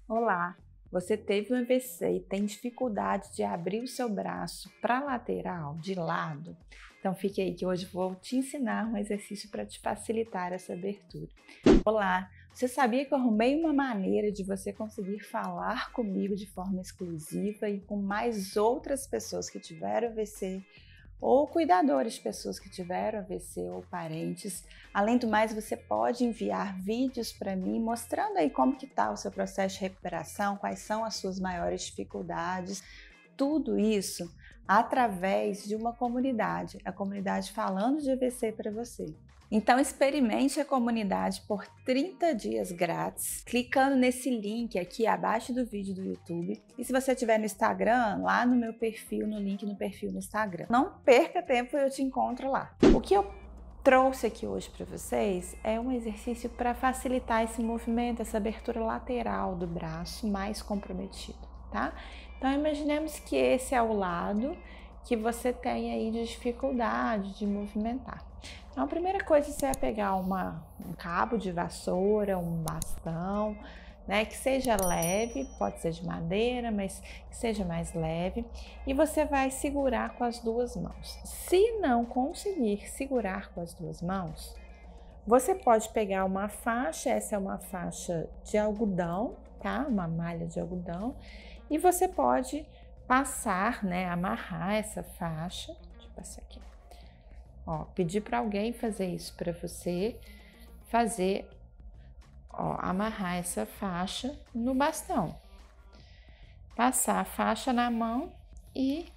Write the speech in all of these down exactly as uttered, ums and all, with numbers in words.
Olá, você teve um A V C e tem dificuldade de abrir o seu braço para a lateral, de lado? Então fique aí que hoje vou te ensinar um exercício para te facilitar essa abertura. Olá, você sabia que eu arrumei uma maneira de você conseguir falar comigo de forma exclusiva e com mais outras pessoas que tiveram A V C ou cuidadores de pessoas que tiveram A V C ou parentes. Além do mais, você pode enviar vídeos para mim mostrando aí como que está o seu processo de recuperação, quais são as suas maiores dificuldades, tudo isso através de uma comunidade, a comunidade Falando de A V C para você. Então experimente a comunidade por trinta dias grátis, clicando nesse link aqui abaixo do vídeo do YouTube. E se você estiver no Instagram, lá no meu perfil, no link no perfil no Instagram. Não perca tempo, eu te encontro lá. O que eu trouxe aqui hoje para vocês é um exercício para facilitar esse movimento, essa abertura lateral do braço mais comprometido, tá? Então imaginemos que esse é o lado que você tem aí de dificuldade de movimentar. Então a primeira coisa você vai pegar uma, um cabo de vassoura, um bastão, né, que seja leve, pode ser de madeira, mas que seja mais leve, e você vai segurar com as duas mãos. Se não conseguir segurar com as duas mãos, você pode pegar uma faixa, essa é uma faixa de algodão, tá? Uma malha de algodão, e você pode passar, né, amarrar essa faixa, deixa eu passar aqui. Ó, pedir para alguém fazer isso para você, fazer, ó, amarrar essa faixa no bastão. Passar a faixa na mão e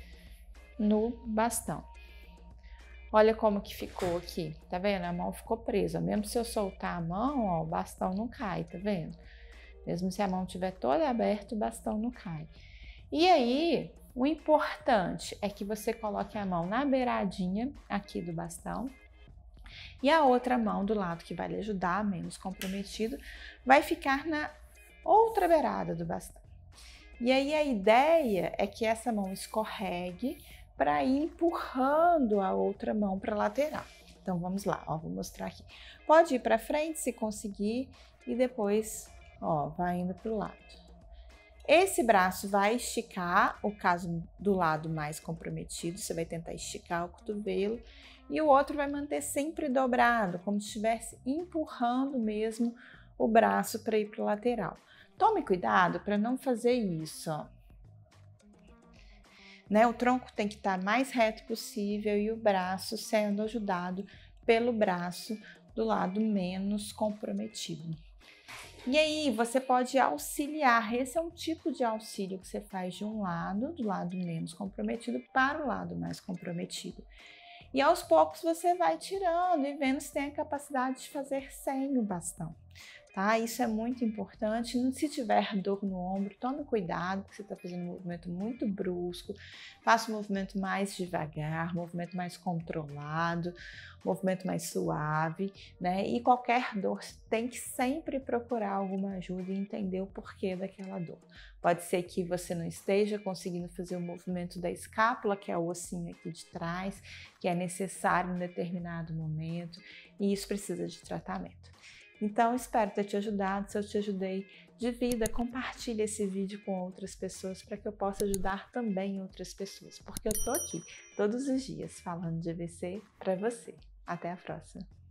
no bastão. Olha como que ficou aqui, tá vendo? A mão ficou presa. Mesmo se eu soltar a mão, ó, o bastão não cai, tá vendo? Mesmo se a mão estiver toda aberta, o bastão não cai. E aí, o importante é que você coloque a mão na beiradinha aqui do bastão e a outra mão do lado que vai lhe ajudar, menos comprometido, vai ficar na outra beirada do bastão. E aí a ideia é que essa mão escorregue para ir empurrando a outra mão para a lateral. Então vamos lá, ó, vou mostrar aqui. Pode ir para frente se conseguir e depois, ó, vai indo para o lado. Esse braço vai esticar, o caso do lado mais comprometido, você vai tentar esticar o cotovelo, e o outro vai manter sempre dobrado, como se estivesse empurrando mesmo o braço para ir para o lateral. Tome cuidado para não fazer isso, ó. Né? O tronco tem que estar mais reto possível e o braço sendo ajudado pelo braço do lado menos comprometido. E aí você pode auxiliar, esse é um tipo de auxílio que você faz de um lado, do lado menos comprometido para o lado mais comprometido. E aos poucos você vai tirando e vendo se tem a capacidade de fazer sem o bastão. Tá? Isso é muito importante. Se tiver dor no ombro, tome cuidado, porque você está fazendo um movimento muito brusco. Faça um movimento mais devagar, um movimento mais controlado, um movimento mais suave, né? E qualquer dor, tem que sempre procurar alguma ajuda e entender o porquê daquela dor. Pode ser que você não esteja conseguindo fazer o movimento da escápula, que é o ossinho aqui de trás, que é necessário em determinado momento, e isso precisa de tratamento. Então, espero ter te ajudado. Se eu te ajudei, divida, compartilhe esse vídeo com outras pessoas para que eu possa ajudar também outras pessoas, porque eu tô aqui todos os dias falando de A V C para você. Até a próxima!